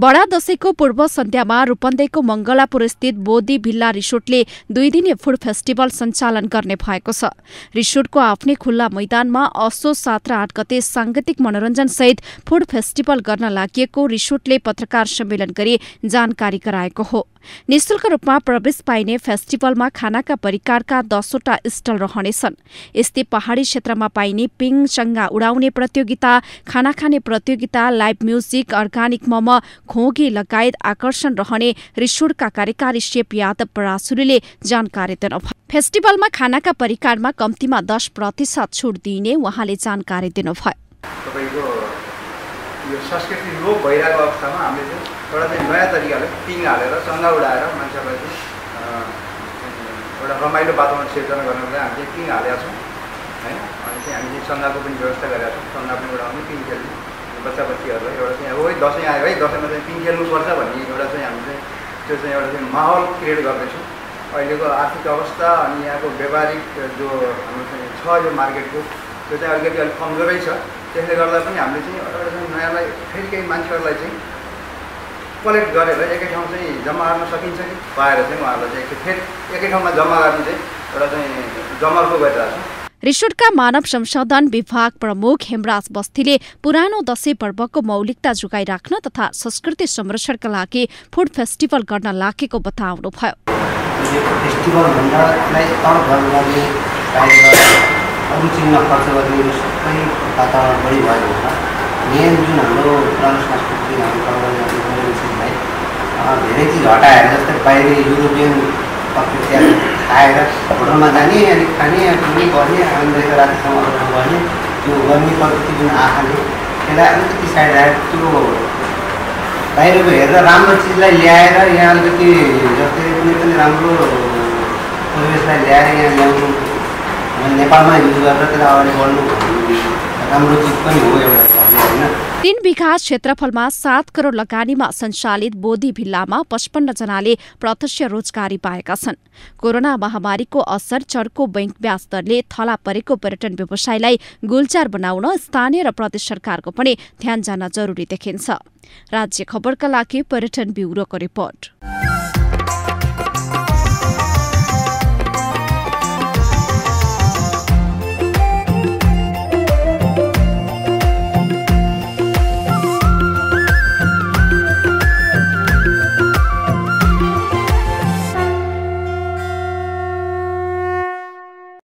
बडा दशैंको पूर्व सन्ध्यामा रूपन्देहीको मंगलापुर स्थित बोधी भिल्ला रिसोर्टले 2 दिने फूड फेस्टिभल सञ्चालन गर्ने भएको छ। रिसोर्टको आफ्नै खुल्ला मैदानमा असोज 7 र 8 गते सांगीतिक मनोरञ्जन सहित फूड फेस्टिभल गर्न लागि रिसोर्टले पत्रकार सम्मेलन गरी जानकारी गराएको हो। निशुल्क रूपमा प्रवेश पाइने फेस्टिभलमा खानाका परिकारका 10 वटा स्टल रहनेछन्। यस्तै पहाड़ी क्षेत्रमा पाइने पिङ चंगा उडाउने प्रतियोगिता, खाना खाने प्रतियोगिता, लाइभ म्युजिक, अर्गानिक मोमो, खोगी लगायत आकर्षण रहने रिसोर्टका कार्यकारी शेफ यादव परासुलीले जानकारी दिनुभयो। फेस्टिभलमा खानाका परिकारमा कम्तीमा 10% छुट दिइने उहाँले जानकारी दिनुभयो। यो संस्कृति लोप भइरहेको अवस्थामा हामीले एउटा नयाँ तरिकाले पिङ हालेर चङ्गा उडाएर मान्छेहरूलाई एउटा रमाइलो वातावरण सिर्जना गर्नको लागि हामीले पिङ हालेका छौँ हैन। अनि हामीले चङ्गाको पनि व्यवस्था गरेका छौँ। चङ्गा पनि उडाउने, पिङ खेल्ने बच्चा बच्चीहरूलाई एउटा अब दसैँ आयो है, दसैँमा पिङ खेल्नुपर्छ भन्ने एउटा हामीले त्यो एउटा माहौल क्रिएट गर्दैछौँ। अहिलेको आर्थिक अवस्था अनि यहाँको व्यापारिक जो हाम्रो छ यो मार्केटको त्यो अलिकति अलिक कमजोरै छ। त्यसले गर्दा पनि हामीले एउटा नयाँलाई फेरि केही मान्छेहरूलाई कलेक्ट गरेर एकै ठाउँ जम्मा गर्न सकिन्छ कि पाएर उहाँहरूलाई फेरि एकै ठाउँमा जम्मा गर्ने एउटा जमर्को गरिरहेको छ। रिसोर्टका मानव संसाधन विभाग प्रमुख हेमराज बस्तीले पुरानो दशैं पर्वको मौलिकता जोगाइ राख्न तथा संस्कृति संरक्षणका लागि फूड फेस्टिभल गर्न लागेको बताउनुभयो। रुचिमा खर्च गर्ने सबै वातावरण बढी भयो होला। मेन जुन हाम्रो पुरानो संस्कृति धेरै चिज हटाएर जस्तै बाहिर युरोपियन प्रकृति खाएर होटलमा जाने अनि खाने पिउने गर्ने आनन्द रातिसम्म गर्ने त्यो गर्मी प्रकृति जुन आँखाले त्यसलाई अलिकति साइड राखेर त्यो बाहिरको हेरेर राम्रो चिजलाई ल्याएर यहाँ अलिकति जस्तै कुनै पनि राम्रो परिवेशलाई ल्याएर यहाँ ल्याउनु नेपालमा युज गरेर त्यसलाई अगाडि बढ्नु राम्रो चिज पनि हो एउटा। 3 बिघा क्षेत्रफलमा 7 करोड लगानीमा सञ्चालित बोधी भिल्लामा 55 जनाले प्रत्यक्ष रोजगारी पाएका छन्। कोरोना महामारीको असर, चर्को बैंक ब्याज दरले थला परेको पर्यटन व्यवसायलाई गुलजार बनाउन स्थानीय र प्रदेश सरकारको पनि ध्यान जान जरुरी देखिन्छ। राज्य खबरका लागि पर्यटन ब्युरोको रिपोर्ट।